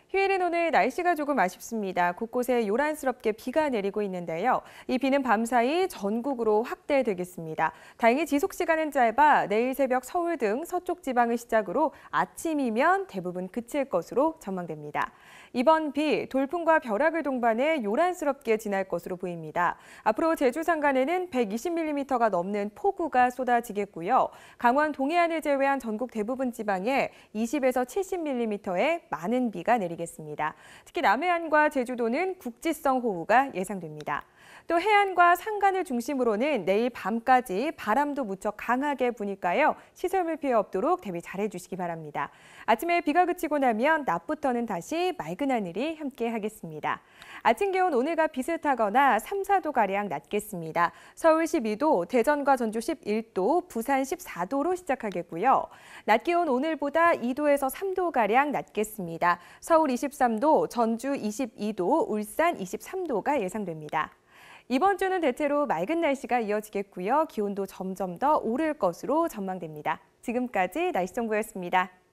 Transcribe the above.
휴일인 오늘 날씨가 조금 아쉽습니다. 곳곳에 요란스럽게 비가 내리고 있는데요. 이 비는 밤사이 전국으로 확대되겠습니다. 다행히 지속 시간은 짧아 내일 새벽 서울 등 서쪽 지방을 시작으로 아침이면 대부분 그칠 것으로 전망됩니다. 이번 비, 돌풍과 벼락을 동반해 요란스럽게 지날 것으로 보입니다. 앞으로 제주 산간에는 120mm가 넘는 폭우가 쏟아지겠고요. 강원 동해안을 제외한 전국 대부분 지방에 20에서 70mm의 많은 비가 내리겠습니다. 특히 남해안과 제주도는 국지성 호우가 예상됩니다. 또 해안과 산간을 중심으로는 내일 밤까지 바람도 무척 강하게 부니까요. 시설물 피해 없도록 대비 잘해주시기 바랍니다. 아침에 비가 그치고 나면 낮부터는 다시 맑은 하늘이 함께하겠습니다. 아침 기온 오늘과 비슷하거나 3, 4도가량 낮겠습니다. 서울 12도, 대전과 전주 11도, 부산 14도로 시작하겠고요. 낮 기온 오늘보다 2도에서 3도가량 낮겠습니다. 서울 23도, 전주 22도, 울산 23도가 예상됩니다. 이번 주는 대체로 맑은 날씨가 이어지겠고요. 기온도 점점 더 오를 것으로 전망됩니다. 지금까지 날씨 정보였습니다.